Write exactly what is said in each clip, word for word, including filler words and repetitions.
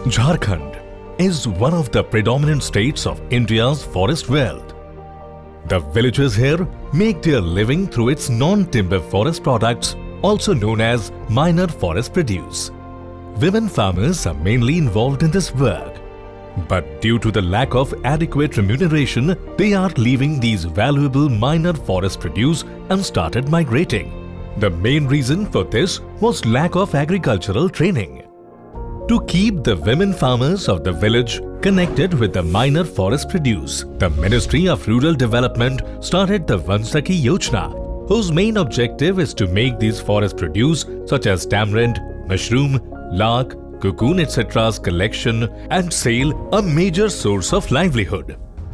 Jharkhand is one of the predominant states of India's forest wealth. The villagers here make their living through its non-timber forest products, also known as minor forest produce. Women farmers are mainly involved in this work, but due to the lack of adequate remuneration, they are leaving these valuable minor forest produce and started migrating. The main reason for this was lack of agricultural training. To keep the women farmers of the village connected with the minor forest produce, the Ministry of Rural Development started the Vansakhi Yojana, whose main objective is to make these forest produce such as tamarind, mushroom, lark, cocoon et cetera's collection and sale a major source of livelihood.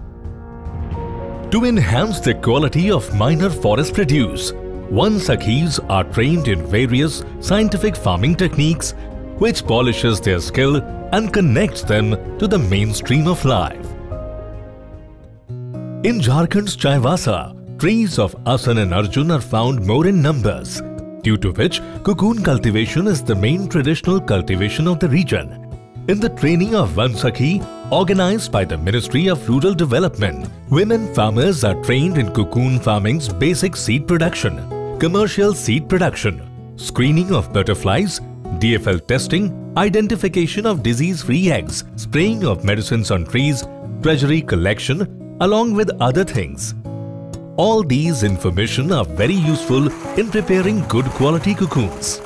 To enhance the quality of minor forest produce, Vansakhis are trained in various scientific farming techniques which polishes their skill and connects them to the mainstream of life. In Jharkhand's Chaivasa, trees of Asan and Arjun are found more in numbers, due to which cocoon cultivation is the main traditional cultivation of the region. In the training of Vansakhi, organized by the Ministry of Rural Development, women farmers are trained in cocoon farming's basic seed production, commercial seed production, screening of butterflies, D F L testing, identification of disease-free eggs, spraying of medicines on trees, treasury collection, along with other things. All these information are very useful in preparing good quality cocoons.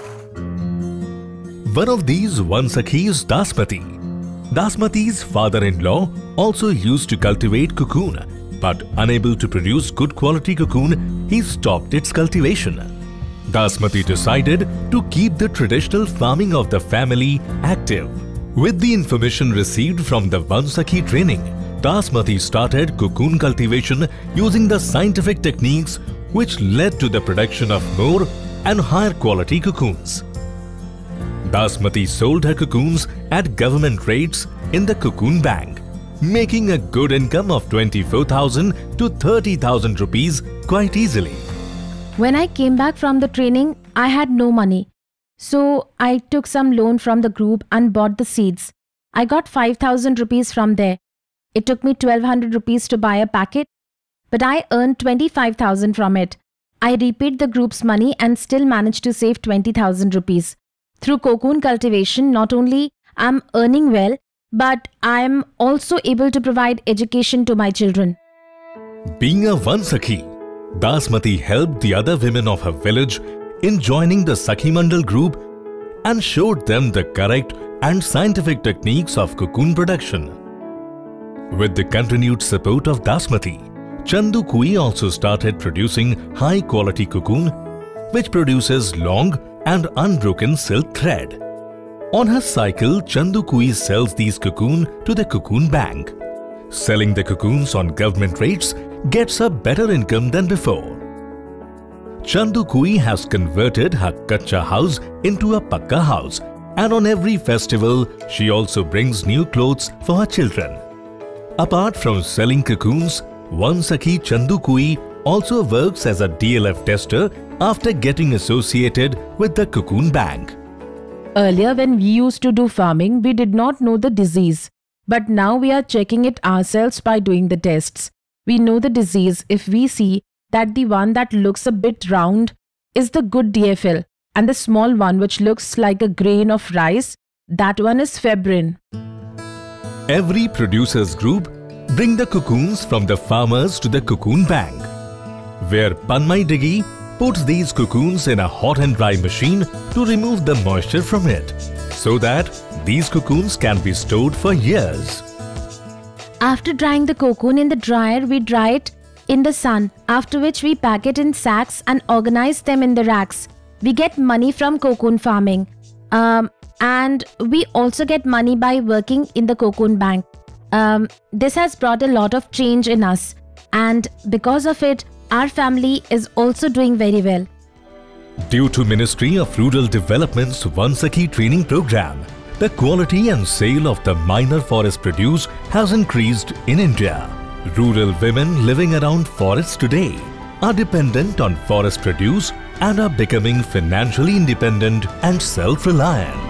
One of these Vansakhi is Dasmati. Dasmati's father-in-law also used to cultivate cocoon, but unable to produce good quality cocoon, he stopped its cultivation. Dasmati decided to keep the traditional farming of the family active. With the information received from the Vansakhi training, Dasmati started cocoon cultivation using the scientific techniques which led to the production of more and higher quality cocoons. Dasmati sold her cocoons at government rates in the cocoon bank, making a good income of twenty-four thousand to thirty thousand rupees quite easily. When I came back from the training, I had no money. So I took some loan from the group and bought the seeds. I got five thousand rupees from there. It took me twelve hundred rupees to buy a packet, but I earned twenty-five thousand from it. I repaid the group's money and still managed to save twenty thousand rupees. Through cocoon cultivation, not only I'm earning well, but I'm also able to provide education to my children. Being a Vansakhi, Dasmati helped the other women of her village in joining the Sakhi Mandal group and showed them the correct and scientific techniques of cocoon production. With the continued support of Dasmati, Chandu Kui also started producing high-quality cocoon, which produces long and unbroken silk thread. On her cycle, Chandu Kui sells these cocoon to the cocoon bank. Selling the cocoons on government rates gets a better income than before. Chandu Kui has converted her kacha house into a pakka house, and on every festival, she also brings new clothes for her children. Apart from selling cocoons, Vansakhi Chandu Kui also works as a D L F tester after getting associated with the cocoon bank. Earlier, when we used to do farming, we did not know the disease. But now we are checking it ourselves by doing the tests. We know the disease if we see that the one that looks a bit round is the good D F L, and the small one which looks like a grain of rice, that one is febrin. Every producers group bring the cocoons from the farmers to the cocoon bank, where Panmai Digi puts these cocoons in a hot and dry machine to remove the moisture from it, so that these cocoons can be stored for years. After drying the cocoon in the dryer, we dry it in the sun, after which we pack it in sacks and organize them in the racks. We get money from cocoon farming. Um, and we also get money by working in the cocoon bank. Um, this has brought a lot of change in us, and because of it, our family is also doing very well. Due to Ministry of Rural Development's Vansakhi training program, the quality and sale of the minor forest produce has increased in India. Rural women living around forests today are dependent on forest produce and are becoming financially independent and self-reliant.